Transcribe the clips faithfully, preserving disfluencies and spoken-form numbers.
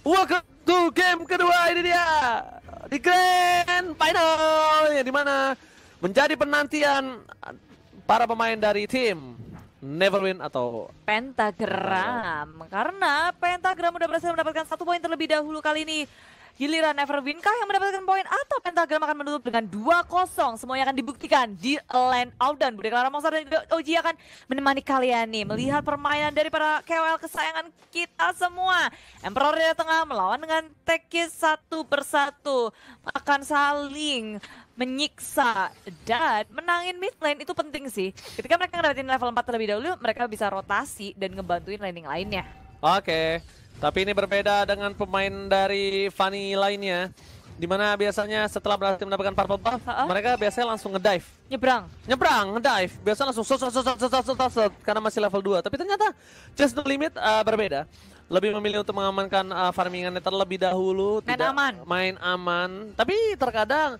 Welcome to game kedua, ini dia di Grand Final yang dimana menjadi penantian para pemain dari tim Neverwin atau Pentagram. Karena Pentagram udah berhasil mendapatkan satu poin terlebih dahulu kali ini. Giliran Neverwin kah yang mendapatkan poin atau Pentagram akan menutup dengan dua kosong. Semuanya akan dibuktikan di Land Outdown. Bude Clara Monster dan juga O G akan menemani kalian nih melihat permainan dari para K O L kesayangan kita semua. Emperor di tengah melawan dengan Tekis satu persatu, akan saling menyiksa dan menangin mid lane. Itu penting sih. Ketika mereka ngedapetin level empat terlebih dahulu, mereka bisa rotasi dan ngebantuin laning lainnya. Oke, tapi ini berbeda dengan pemain dari Fanny lainnya, dimana biasanya setelah berhasil mendapatkan purple buff, Ha-ha. mereka biasanya langsung ngedive. Nyebrang. Nyebrang, ngedive, biasanya langsung sot sot sot sot sot sot sot sot, karena masih level dua. Tapi ternyata Just No Limit uh, berbeda. Lebih memilih untuk mengamankan uh, farmingannya terlebih dahulu, Main tidak aman. main aman. Tapi terkadang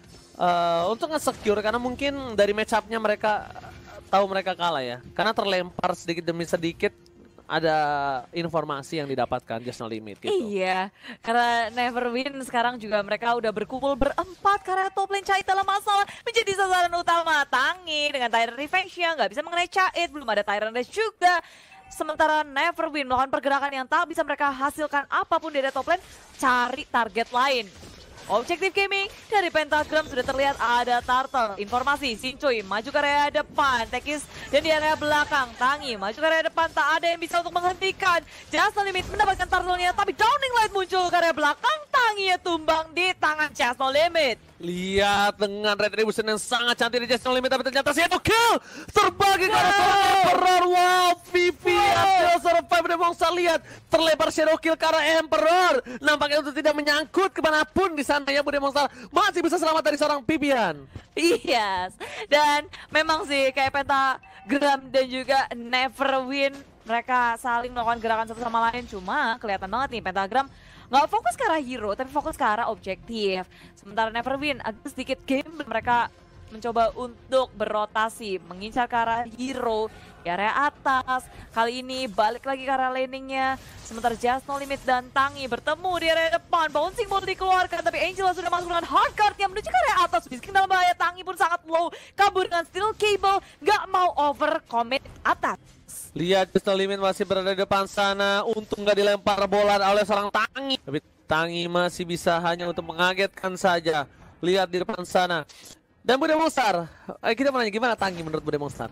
uh, untuk nge-secure, karena mungkin dari match up-nya mereka tahu mereka kalah ya. Karena terlempar sedikit demi sedikit ada informasi yang didapatkan Just No Limit gitu. Iya, karena Neverwin sekarang juga mereka udah berkumpul berempat karena top lane Cait dalam masalah menjadi sasaran utama. Tangi dengan Tyrant Revenge-nya nggak bisa mengenai Cait, belum ada Tyrant Race juga. Sementara Neverwin melakukan pergerakan yang tak bisa mereka hasilkan apapun dari top lane, cari target lain. Objektif gaming dari Pentagram sudah terlihat ada Turtle. Informasi, Sincuy maju ke area depan, Tekis dan di area belakang, Tangi maju ke area depan, tak ada yang bisa untuk menghentikan. Just No Limit mendapatkan Turtle-nya, tapi Downing Light muncul ke area belakang, Tanginya tumbang di tangan Just No Limit. Lihat dengan retribution yang sangat cantik di Just No Limit, tapi ternyata Shadow Kill terbagi ke arah seorang Emperor. Wow, Vivian still survive. Dan Mongsa lihat terlebar Shadow Kill ke arah Emperor. Nampaknya untuk tidak menyangkut kemanapun di sana ya, Bude Monster masih bisa selamat dari seorang Vivian. Yes, dan memang sih kayak Pentagram dan juga Neverwin, mereka saling melakukan gerakan satu sama lain. Cuma kelihatan banget nih Pentagram nggak fokus ke arah hero, tapi fokus ke arah objektif. Sementara Neverwin agak sedikit game, mereka mencoba untuk berotasi, mengincar ke arah hero di area atas. Kali ini balik lagi ke arah laningnya. Sementara Just No Limit dan Tangi bertemu di area depan. Bouncing ball dikeluarkan, tapi Angela sudah masuk dengan hard card-nya menuju ke area atas. Whisking dalam bahaya, Tangi pun sangat low. Kabur dengan steel cable, nggak mau over commit atas. Lihat Just No Limit masih berada di depan sana. Untung nggak dilempar bola oleh seorang Tangi. Tapi Tangi masih bisa hanya untuk mengagetkan saja. Lihat di depan sana. Dan Bude Monster, eh, kita mau nanya gimana Tangi menurut Bude Monster?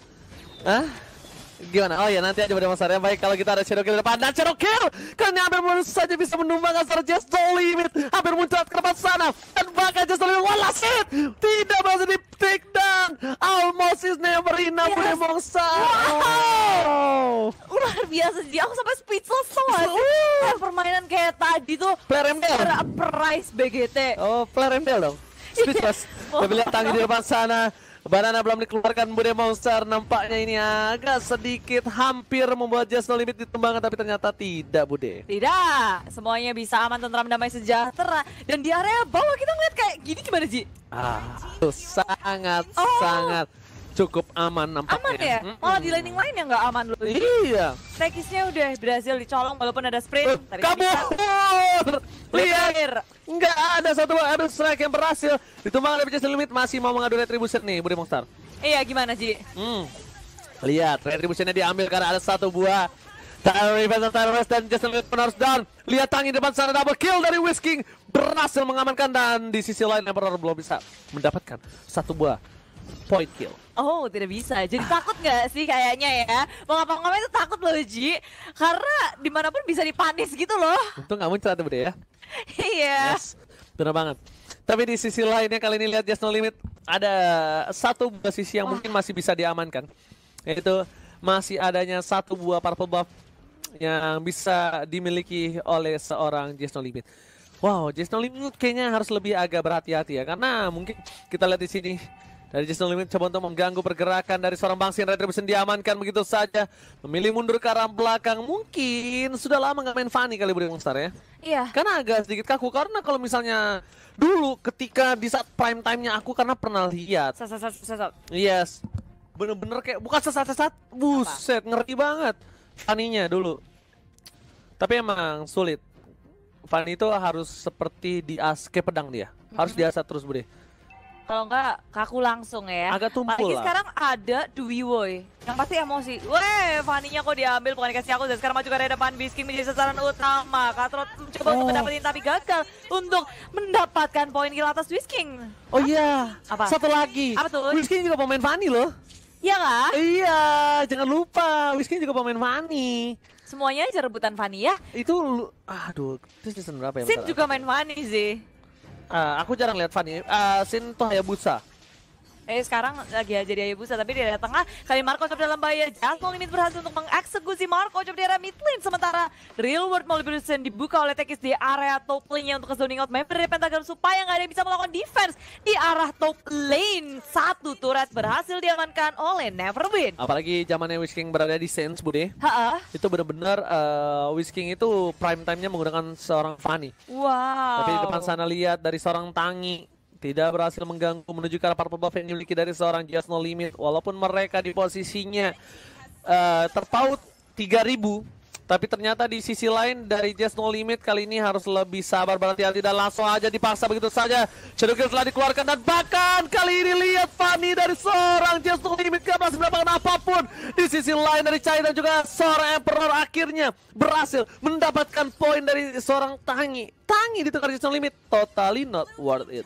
Hah? Gimana? Oh ya, nanti aja Bude Monster ya. Baik, kalau kita ada Shadow Kill di depan. Dan Shadow Kill karena hampir baru saja bisa menumbangkan seorang Just No Limit. Hampir muncul ke depan sana. Dan bahkan Just No Limit, walah shit! Tidak berhasil di take down. Almost is never enough, Yes. Bude Monster. Wow. Luar biasa sih, aku sampai speechless soalnya. Uh. Permainan kayak tadi tuh Player M D L. price B G T. Oh, Flare M D L dong. Speechless. Kita lihat Tangi di depan sana. Banana belum dikeluarkan Bude Monster. Nampaknya ini agak sedikit hampir membuat Just No Limit ditumbangkan, tapi ternyata tidak, Bude. Tidak, semuanya bisa aman, tentram, damai, sejahtera. Dan di area bawah kita ngeliat kayak gini gimana Ji? Ah, itu sangat Oh. sangat cukup aman nampaknya. Aman ya? Mm-mm. Malah di laning lain yang nggak aman loh. Iya. Tekisnya udah berhasil dicolong walaupun ada sprint. Tadi bisa. Kabur. Lihat. Terakhir. Enggak ada satu adu strike yang berhasil ditumbangkan oleh Just No Limit. Masih mau mengadu retribution nih, Bude Monster. Iya gimana Ji? Hmm. Lihat, retributionnya diambil karena ada satu buah Tyler Revenge, Tyler Revenge dan Just No Limit pun harus down. Lihat Tangi depan sana, double kill dari Whisking. Berhasil mengamankan, dan di sisi lain Emperor belum bisa mendapatkan satu buah point kill. Oh tidak bisa, jadi takut nggak sih kayaknya ya? Mau ngapa-ngapain itu takut loh Ji. Karena dimanapun bisa dipanis gitu loh. Untung nggak muncul tuh, Bude ya. Iya. Yes, benar banget. Tapi di sisi lainnya kali ini lihat Just No Limit ada satu buah sisi yang Wah. mungkin masih bisa diamankan. Yaitu masih adanya satu buah purple buff yang bisa dimiliki oleh seorang Just No Limit. Wow, Just No Limit kayaknya harus lebih agak berhati-hati ya, karena mungkin kita lihat di sini dari Just No Limit coba untuk mengganggu pergerakan dari seorang Bangsin. Retribution diamankan begitu saja. Memilih mundur ke arah belakang. Mungkin sudah lama nggak main Fanny kali Bude Monster ya. Iya. Karena agak sedikit kaku, karena kalau misalnya dulu ketika di saat prime time-nya aku karena pernah lihat. Sat, sat, sat, sat, sat. Yes. Bener-bener kayak bukan sesat-sesat. Buset, ngeri banget Fanny-nya dulu. Tapi emang sulit. Fanny itu harus seperti di as kayak pedang dia. Harus diasah terus, Bude. Kalau enggak kaku langsung ya. Agak tumpul Apalagi lah. sekarang ada Dwi Woy yang pasti emosi. Weh, Fanny-nya kok diambil bukan dikasih aku. Dan sekarang maju ke area depan, Bisking menjadi sasaran utama. Katrot mencoba Oh. untuk mendapatin tapi gagal untuk mendapatkan poin kill atas Bisking. Oh iya, Apa? satu lagi. Apa tuh? Whisking juga pemain Fanny loh. Iya nggak? Iya, jangan lupa. Whisking juga pemain Fanny. Semuanya aja rebutan Fanny ya. Itu, lu- aduh, itu season berapa ya? Sin bentar. juga main Fanny sih. Ah, aku jarang lihat Fanny. Ah, Sin tuh Hayabusa. Eh sekarang lagi aja di Hayabusa tapi di area tengah kali Marco coba dalam bahaya. Jasmine Limit berhasil untuk mengeksekusi Marco coba di area mid lane. Sementara Real World Mobilization dibuka oleh Tekis di area top lane-nya untuk ke zoning out member dari Pentagram supaya nggak ada yang bisa melakukan defense di arah top lane. Satu turret berhasil diamankan oleh Neverwin. Apalagi zamannya Whisking berada di Sense, Bude. Ha, Itu benar-benar eh, Whisking itu prime time-nya menggunakan seorang Fanny. wow. Tapi di depan sana lihat dari seorang Tangi tidak berhasil mengganggu menuju ke arah purple buff yang dimiliki dari seorang Just No Limit. Walaupun mereka di posisinya eh, terpaut tiga ribu, tapi ternyata di sisi lain dari Just No Limit kali ini harus lebih sabar, berhati-hati dan langsung aja dipaksa begitu saja. Shadow Kill telah dikeluarkan dan bahkan kali ini lihat Fanny dari seorang Just No Limit gak berhasil mendapatkan apapun. Di sisi lain dari Chai dan juga seorang Emperor akhirnya berhasil mendapatkan poin dari seorang Tangi. Tangi ditukar Just No Limit, totally not worth it.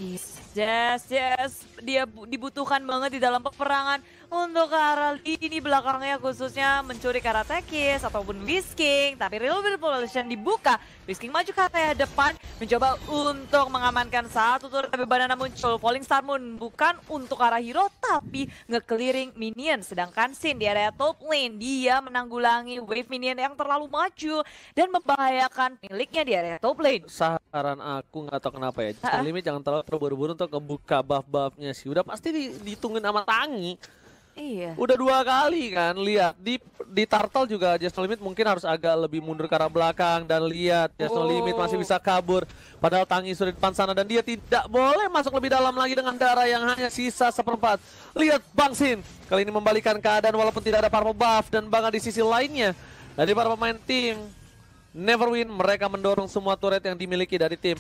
Yes, yes, dia bu- dibutuhkan banget di dalam peperangan untuk ke arah lini belakangnya khususnya mencuri ke arah Tekis ataupun Whisking. Tapi Real World Mobilization dibuka, Whisking maju ke area depan mencoba untuk mengamankan satu turret tapi Banana muncul. Falling Star Moon bukan untuk arah hero tapi nge-clearing minion. Sedangkan Sin di area top lane dia menanggulangi wave minion yang terlalu maju dan membahayakan miliknya di area top lane. Saran aku nggak tahu kenapa ya, Just No Ha-ha. Limit jangan terlalu terburu-buru untuk ngebuka buff-buffnya sih. Udah pasti di, ditungguin sama Tangi. Iya. Udah dua kali kan, lihat di di Turtle juga Just No Limit mungkin harus agak lebih mundur ke arah belakang dan lihat Just No Limit masih Oh. bisa kabur. Padahal Tangi sudah di depan sana dan dia tidak boleh masuk lebih dalam lagi dengan darah yang hanya sisa seperempat. Lihat Bang Sin kali ini membalikan keadaan walaupun tidak ada purple buff dan bahkan di sisi lainnya dari para pemain tim Neverwin mereka mendorong semua turret yang dimiliki dari tim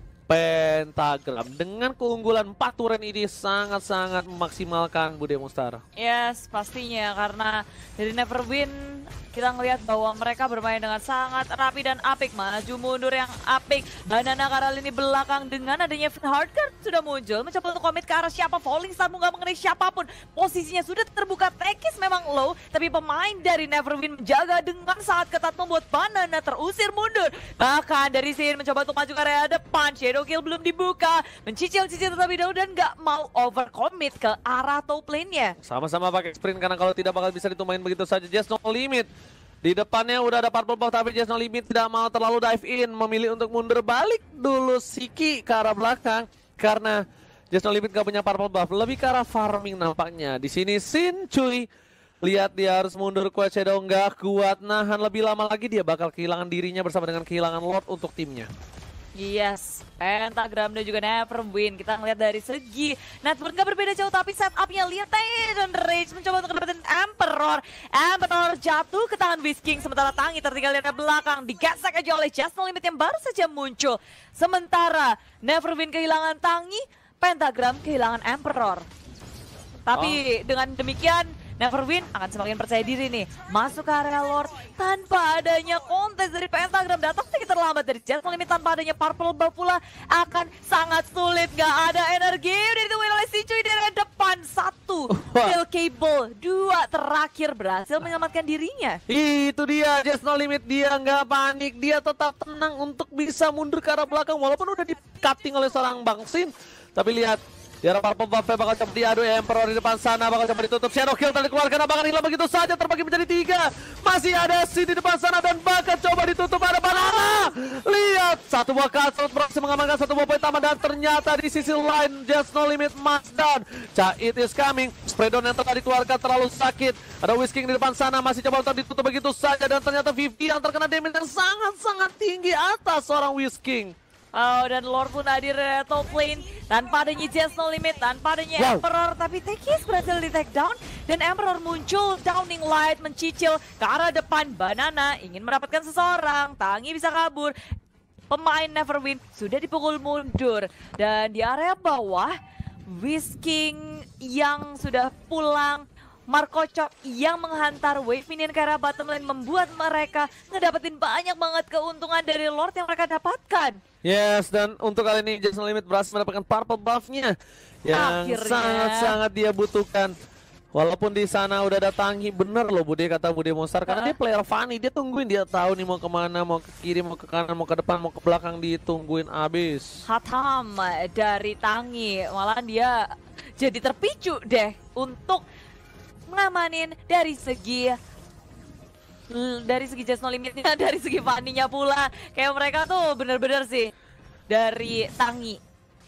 Pentagram. Dengan keunggulan empat turret ini sangat-sangat memaksimalkan Bude Mustar. Yes, pastinya karena dari Neverwin kita ngelihat bahwa mereka bermain dengan sangat rapi dan apik, maju mundur yang apik. Banana karena lini belakang dengan adanya Hardcard sudah muncul, mencoba untuk komit ke arah siapa. Falling Star nggak mengenai siapapun. Posisinya sudah terbuka, Tekis memang low, tapi pemain dari Neverwin menjaga dengan sangat ketat membuat Banana terusir mundur. Bahkan dari Sin mencoba untuk maju ke area depan, Shadow Kill belum dibuka, mencicil-cicil terlebih dahulu dan nggak mau overcommit ke arah top lane-nya. Sama-sama pakai sprint karena kalau tidak bakal bisa ditumain begitu saja. Just No Limit. Di depannya udah ada purple buff tapi Just No Limit tidak mau terlalu dive in. Memilih untuk mundur balik dulu Siki ke arah belakang. Karena Just No Limit gak punya purple buff. Lebih ke arah farming nampaknya. Di sini Sin cuy. Lihat dia harus mundur, Quest Shadow nggak kuat. Nahan lebih lama lagi dia bakal kehilangan dirinya bersama dengan kehilangan Lord untuk timnya. Yes, Pentagram dan juga Neverwin. Kita ngeliat dari segi network gak berbeda jauh, tapi setupnya lihat dan Rage mencoba untuk dapetin Emperor. Emperor jatuh ke tangan Whisking, sementara Tangi tertinggal di belakang, digesek aja oleh Just No Limit yang baru saja muncul. Sementara Neverwin kehilangan Tangi, Pentagram kehilangan Emperor. Tapi dengan demikian Neverwin akan semakin percaya diri nih, masuk ke area Lord tanpa adanya kontes dari Pentagram, datang sedikit terlambat dari Just No Limit, tanpa adanya purple buff pula akan sangat sulit. Gak ada energi, udah ditemuin oleh si cuy di area depan. Satu kill cable, dua terakhir berhasil menyelamatkan dirinya. Itu dia, Just No Limit, dia nggak panik, dia tetap tenang untuk bisa mundur ke arah belakang walaupun udah di-cutting oleh seorang Bang Sin. Tapi lihat, di arah purple buff-nya bakal coba diadu, Emperor di depan sana bakal coba ditutup. Shadow Kill tadi dikeluarkan, bahkan hilang begitu saja, terbagi menjadi tiga. Masih ada Sin di depan sana dan bakal coba ditutup, ada Banana. Lihat, satu buah Cutthroat berhasil mengamankan satu buah poin tambah dan ternyata di sisi lain Just No Limit marks down. It is coming, spray down yang telah dikeluarkan terlalu sakit. Ada Whisking di depan sana, masih coba untuk ditutup begitu saja dan ternyata Vivi yang terkena damage yang sangat-sangat tinggi atas seorang Whisking. Oh, dan Lord pun hadir di top lane tanpa adanya Just No Limit, tanpa adanya Wow. Emperor, tapi Tekis berhasil di take down dan Emperor muncul, Downing Light mencicil ke arah depan. Banana ingin mendapatkan seseorang, Tangi bisa kabur. pemain Neverwin sudah dipukul mundur. Dan di area bawah, Whisking yang sudah pulang, Marco Chop yang menghantar wave minion ke arah bottom lane membuat mereka ngedapetin banyak banget keuntungan dari Lord yang mereka dapatkan. Yes, dan untuk kali ini Just No Limit berhasil mendapatkan purple buff-nya yang sangat-sangat dia butuhkan. Walaupun di sana udah ada Tangi, bener loh Bude kata Bude Monster, karena uh. dia player funny, dia tungguin, dia tahu nih mau kemana, mau ke kiri, mau ke kanan, mau ke depan, mau ke belakang, ditungguin abis. Hatam dari Tangi, malah dia jadi terpicu deh untuk ngamanin dari segi dari segi Just No Limitnya, dari segi funny-nya pula. Kayak mereka tuh bener-bener sih dari Tangi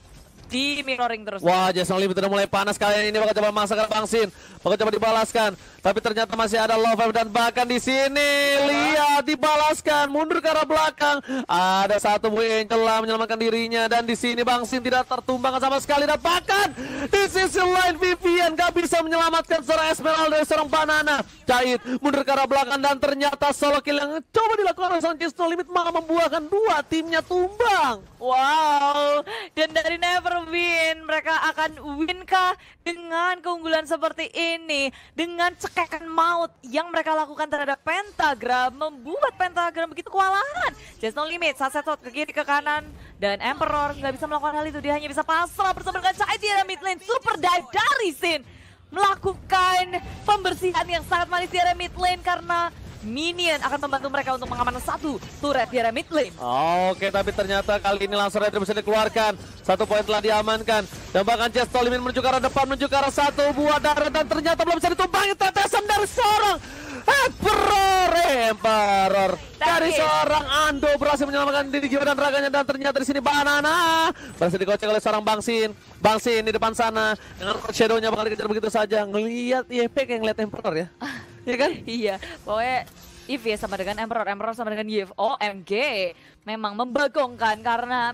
di mirroring terus. Wah, Just No Limit udah mulai panas kali ini, bakal coba masakan Bang Sin, bakal coba dibalaskan, tapi ternyata masih ada Love dan bahkan di sini lihat dibalaskan, mundur ke arah belakang. Ada satu buah Angel lah menyelamatkan dirinya, dan di sini Bang Sin tidak tertumbangkan sama sekali, dan bahkan di sisi lain Vivian gak bisa menyelamatkan seorang Esmeralda dari seorang Banana. Cait mundur ke arah belakang, dan ternyata solo kill yang coba dilakukan oleh seorang Just No Limit malah membuahkan dua timnya tumbang. Wow, dan dari Neverwin mereka akan win kah dengan keunggulan seperti ini, dengan cekekan maut yang mereka lakukan terhadap Pentagram, membuat Pentagram begitu kewalahan. Just No Limit saat shot ke kiri ke kanan, dan Emperor nggak bisa melakukan hal itu, dia hanya bisa pasrah bersama dengan Cait di area mid lane. Super dive dari Sin melakukan pembersihan yang sangat manis di area mid lane karena minion akan membantu mereka untuk mengamankan satu turret di area mid lane. Oke, tapi ternyata kali ini langsung Redri bisa dikeluarkan. Satu poin telah diamankan. Dan bahkan Just No Limit menuju ke arah depan, menuju ke arah satu buah darah, dan ternyata belum bisa ditumpangi tetesan dari seorang Emperor. Emperor dari seorang Ando berhasil menyelamatkan diri jiwa dan raganya, dan ternyata di sini Banana berhasil dikocek oleh seorang Bang Sin. Bang Sin di depan sana dengan shadow-nya bakal dikejar begitu saja. Ngelihat I F P kayak ngeliat Emperor ya. Iya kan? Iya, pokoknya Eve ya sama dengan Emperor, Emperor sama dengan Eve. O M G, memang membagongkan karena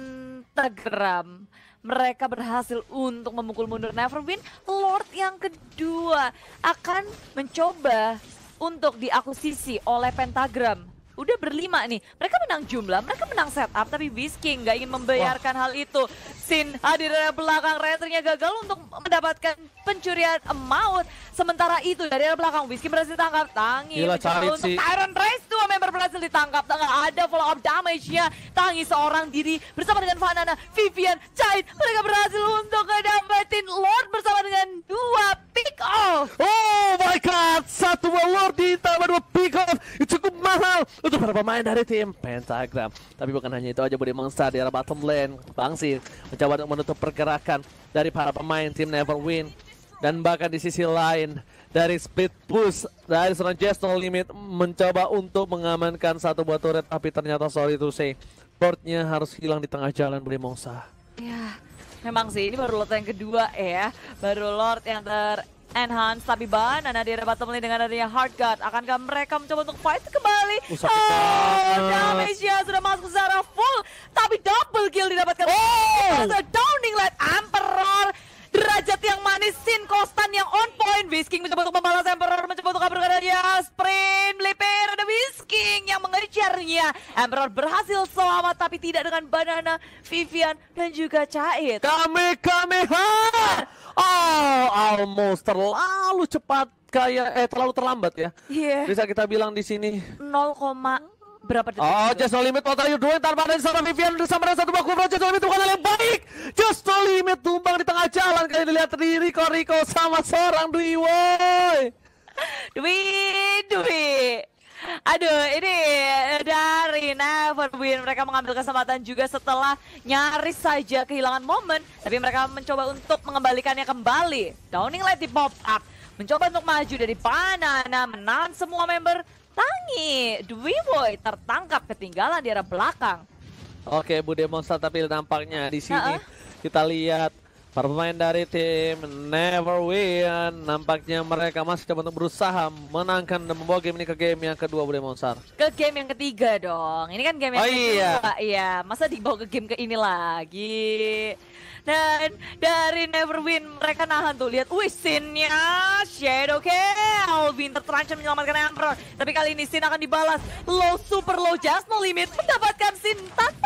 Pentagram mereka berhasil untuk memukul mundur Neverwin. Lord yang kedua akan mencoba untuk diakuisisi oleh Pentagram. Udah berlima nih, mereka menang jumlah, mereka menang setup, tapi Whisking nggak ingin membayarkan Wah. hal itu. Sin hadir dari belakang, Rentrinya gagal untuk mendapatkan pencurian maut. Sementara itu dari arah belakang, Whisking berhasil ditangkap. Tangi Gila, untuk si. Tyrant Race, dua member berhasil ditangkap. Nggak ada follow up damage-nya. Tangi seorang diri bersama dengan Vanana, Vivian, Cait. Mereka berhasil untuk ngedapetin Lord bersama dengan dua pick off. Oh my god, satu Lord ditambah dua pick off, itu cukup mahal untuk para pemain dari tim Pentagram. Tapi bukan hanya itu aja, Bude Monster di arah bottom lane. Bang Sin mencoba untuk menutup pergerakan dari para pemain tim Neverwin. Dan bahkan di sisi lain dari split push dari seorang Just No Limit mencoba untuk mengamankan satu buah turret, tapi ternyata sorry to say, boardnya harus hilang di tengah jalan, Bude Monster. Ya, memang sih ini baru Lord yang kedua ya, baru Lord yang ter enhance, tapi Banana di area bottom lane dengan adanya Heart God. Akankah mereka mencoba untuk fight kembali? Usah oh, damage-nya sudah masuk secara full, tapi double kill didapatkan. Oh, the Downing Light Emperor. Derajat yang manis, Sin Kostan yang on point. Whisking mencoba untuk membalas Emperor, mencoba untuk kabur ke dia. Sprint, Leper, ada Whisking yang mengejarnya. Emperor berhasil selamat, tapi tidak dengan Banana, Vivian, dan juga Cait. Kame, kame, ha! Oh, almost terlalu cepat, kayak eh terlalu terlambat ya. Iya. Yeah. Bisa kita bilang di sini. nol, berapa detik? Oh, Just No Limit, what are you doing? Tanpa ada seorang Vivian bersama dengan satu baku, Just No Limit bukan hal yang baik. Just No Limit tumbang di tengah jalan. Kali dilihat di Rico Rico sama seorang Dwi, woi. Dwi, Dwi. Aduh, ini dari Neverwin, mereka mengambil kesempatan juga setelah nyaris saja kehilangan momen, tapi mereka mencoba untuk mengembalikannya kembali. Downing Light di pop up, mencoba untuk maju dari Banana, menahan semua member. Tangi, Dwi Boy tertangkap ketinggalan di arah belakang. Oke, Bude Monster, tapi nampaknya di sini uh -uh. kita lihat para pemain dari tim Neverwin, nampaknya mereka masih coba untuk berusaha menangkan dan membawa game ini ke game yang kedua, Bude Monster. Ke game yang ketiga dong. Ini kan game yang oh, kedua. Iya. Iya, masa dibawa ke game ke ini lagi. Dan dari Neverwin mereka nahan tuh, lihat wih Sin-nya Shadow Kill. Winter terancam menyelamatkan Emperor, tapi kali ini Sin akan dibalas. Low, super low, Just No Limit mendapatkan Sin tak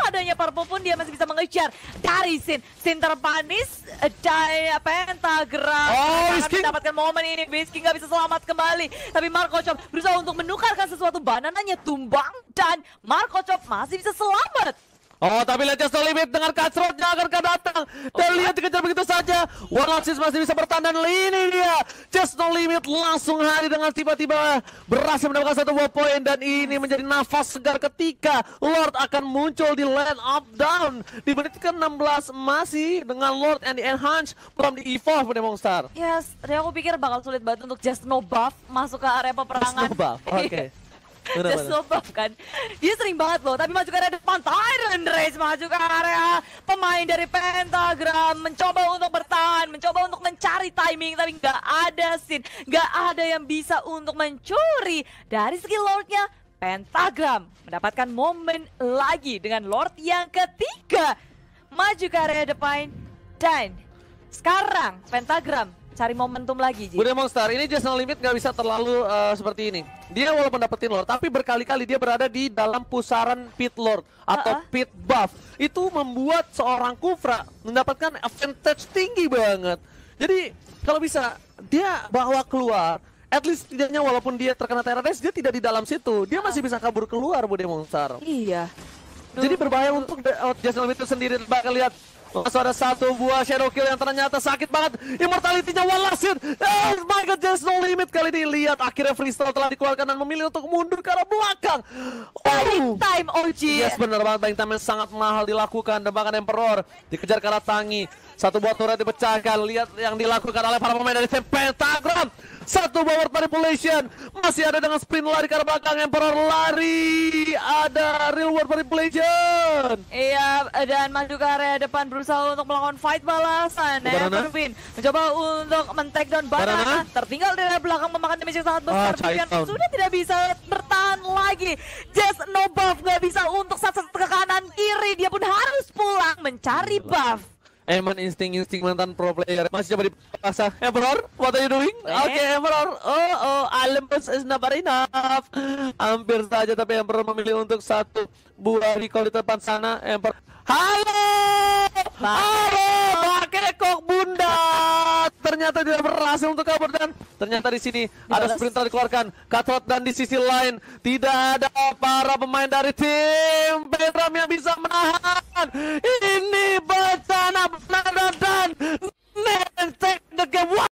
adanya Purple pun dia masih bisa mengejar dari Sin. Sin terpanis dari Pentagram. Oh, akan Whiskey. mendapatkan momen ini. Whiskey nggak bisa selamat kembali. Tapi Marco Chop berusaha untuk menukarkan sesuatu, banananya tumbang dan Marco Chop masih bisa selamat. Oh, tapi lihat Just No Limit dengan Cutthroat yang akan datang. Dan lihat dikejar begitu saja. Warlord masih bisa bertahan dan ini dia. Just No Limit langsung hari dengan tiba-tiba berhasil mendapatkan satu buah poin. Dan ini menjadi nafas segar ketika Lord akan muncul di lane up down. Di menit ke enam belas masih dengan Lord and the Enhance from the Evolve Monster. Yes, tadi aku pikir bakal sulit banget untuk Just No Buff masuk ke area peperangan. Just No Buff, oke. Just No Buff kan. Dia sering banget loh, tapi maju ke area depan. Tyrant Rage maju ke area pemain dari Pentagram, mencoba untuk bertahan, mencoba untuk mencari timing, tapi nggak ada Sin, nggak ada yang bisa untuk mencuri dari skill Lordnya. Pentagram mendapatkan momen lagi dengan Lord yang ketiga maju ke area depan, dan sekarang Pentagram cari momentum lagi, Ji. Bude Monster, ini Just No Limit nggak bisa terlalu uh, seperti ini. Dia walaupun dapetin Lord, tapi berkali-kali dia berada di dalam pusaran Pit Lord atau Uh-uh. Pit Buff. Itu membuat seorang Kufra mendapatkan advantage tinggi banget. Jadi kalau bisa dia bawa keluar, at least tidaknya walaupun dia terkena Terrorize, dia tidak di dalam situ. Dia masih bisa kabur keluar, Bude Monster. Iya. Jadi berbahaya untuk uh, Just No Limit itu sendiri. Bahkan lihat, langsung ada satu buah shadow kill yang ternyata sakit banget. Immortality-nya Wallace. Oh my god, Just No Limit kali ini. Lihat akhirnya freestyle telah dikeluarkan dan memilih untuk mundur ke arah belakang. Oh. Time O G. Yes, benar banget. Buying time yang sangat mahal dilakukan. Dan bahkan Emperor dikejar ke arah Tangi. Satu buah turret dipecahkan. Lihat yang dilakukan oleh para pemain dari tim Pentagram. Satu power manipulation. Masih ada dengan sprint lari ke arah belakang. Emperor lari. Ada real world manipulation. Iya, dan maju ke area depan berusaha untuk melakukan fight balasan. Banana. Everwin mencoba untuk men-take down Banana. Banana. Tertinggal di area belakang memakan damage yang sangat besar. Ah, Vivian Chinatown. sudah tidak bisa bertahan lagi. Just No Buff nggak bisa untuk satu ke kanan kiri. Dia pun harus pulang mencari buff. Emang insting-insting mantan pro player masih coba dipaksa. Emperor, what are you doing? Eh? Oke, Emperor. Oh, oh, Olympus is never enough. Hampir saja, tapi Emperor memilih untuk satu buah recall di depan sana. Emperor. Halo! Halo! Pakai kok bunda. Ternyata tidak berhasil untuk kabur, dan ternyata di sini ada Dibalas. sprinter dikeluarkan. Cutthroat, dan di sisi lain tidak ada para pemain dari tim Pentagram yang bisa menahan. Ini bencana benar dan men take the game.